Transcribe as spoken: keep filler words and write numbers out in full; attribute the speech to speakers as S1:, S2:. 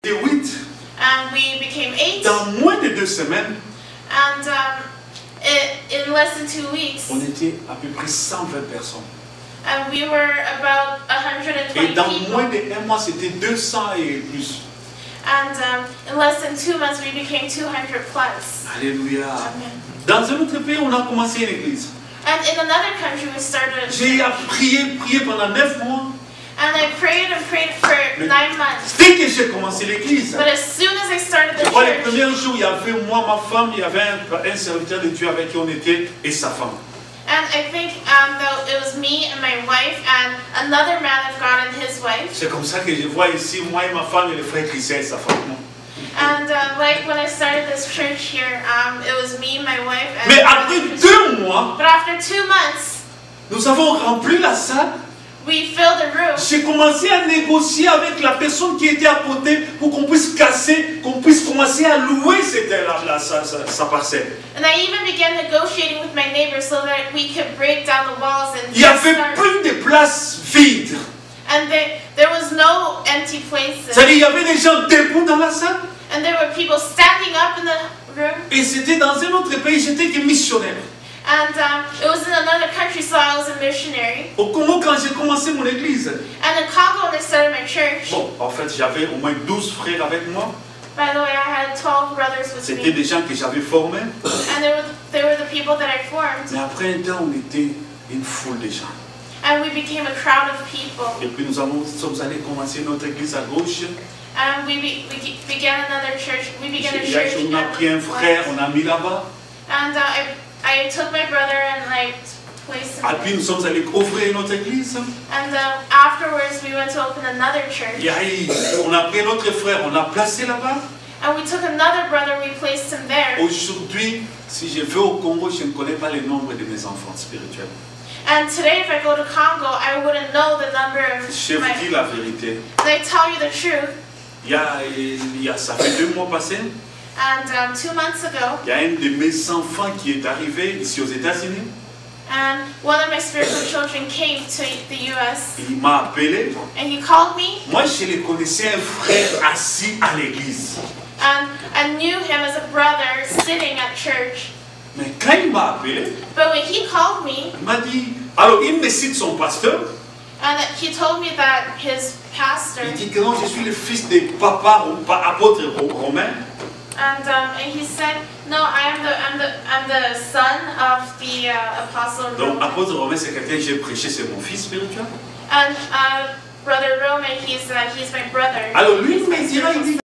S1: huit.
S2: And we became eight.
S1: Dans moins de deux semaines,
S2: And um, it, in less than two weeks,
S1: on était à peu près cent vingt personnes.
S2: and we were about one hundred
S1: Et
S2: twenty
S1: dans
S2: people.
S1: moins d'un mois, c'était deux cents et plus.
S2: And um, in less than two months, we became two hundred plus.
S1: Alléluia.
S2: Amen.
S1: Dans un autre pays, on a commencé une église.
S2: And in another country, we started a
S1: J'ai
S2: church.
S1: prié, prié pendant neuf mois.
S2: And I prayed and prayed for nine months.
S1: Dès que j'ai commencé l'église,
S2: But as soon as I started the
S1: je crois les
S2: church,
S1: premiers jours, il y avait moi, ma femme, il y avait un, un serviteur de Dieu avec qui on était et sa femme.
S2: and I think um, that it was me and my wife and another man of God and his wife.
S1: C'est comme ça que je vois ici, moi et ma femme et le frère Christian et sa femme.
S2: And uh, like when I started this church here, um, it was me, my wife, and
S1: Mais après deux mois,
S2: but after two months,
S1: nous avons rempli la salle.
S2: we filled the room.
S1: J'ai commencé à négocier avec la personne qui était à côté pour qu'on puisse casser, qu'on puisse commencer à louer cette, la, la, sa, sa, sa parcelle.
S2: And I even began negotiating with my neighbors so that we could break down the walls and
S1: Il y avait
S2: start.
S1: plus de places vides.
S2: And there, there was no empty places.
S1: C'est-à-dire il y avait des gens debout dans la salle.
S2: And there were people standing up in the room.
S1: Et c'était dans un autre pays, j'étais que missionnaire.
S2: And um, it was in another country, so I was a missionary.
S1: Au Congo, quand j'ai commencé mon église,
S2: And in Congo, when I started my church,
S1: bon, en fait, j'avais au moins douze frères avec moi.
S2: by the way, I had twelve brothers with
S1: C'était
S2: me.
S1: des gens que j'avais formés.
S2: And they were, they were the people that I formed.
S1: Mais après un temps, on était une foule de gens.
S2: And we became a crowd of people.
S1: Et puis nous avons, sommes allés commencer notre église à gauche.
S2: And we, be, we began another church. We began a
S1: Et
S2: church.
S1: on a pris un frère, on a mis là-bas.
S2: And uh, I, I took my brother and I placed him
S1: Et puis nous
S2: there.
S1: sommes allés ouvrir notre église.
S2: And uh, afterwards, we went to open another church.
S1: Et aí, on a pris notre frère, on l'a placé là-bas.
S2: And we took another brother, we placed him there.
S1: Aujourd'hui, si je vais au Congo, je ne connais pas le nombre de mes enfants spirituels.
S2: And today, if I go to Congo, I wouldn't know the number of
S1: Je vous
S2: my...
S1: dis la vérité.
S2: And I tell you the truth.
S1: Il y a, il y a, ça fait deux mois passés,
S2: And um, two months ago,
S1: il y a un de mes enfants qui est arrivé ici aux États-Unis.
S2: and one of my spiritual children came to the U S
S1: Il m'a appelé.
S2: and he called me,
S1: Moi, je le connaissais un frère assis à l'église.
S2: and I knew him as a brother sitting at church.
S1: Mais quand il m'a appelé,
S2: But when he called me,
S1: il m'a dit, alors il me cite son pasteur.
S2: and he told me that his pastor,
S1: Il dit que non, je suis le fils de papa, apôtre romain.
S2: and um, and he said, no, I am the I'm the I'm the son of the uh, apostle
S1: Donc,
S2: Roman.
S1: apôtre romain, c'est quelqu'un que j'ai prêché, c'est mon fils spirituel.
S2: And uh, brother Roman, he's uh, he's my brother.
S1: Alors lui,
S2: He's
S1: il
S2: my
S1: me dira, il
S2: spiritual
S1: dit